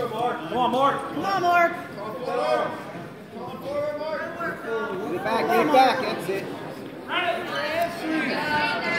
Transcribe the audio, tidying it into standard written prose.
Come on, Mark. Come on, Mark. Get it back, that's it.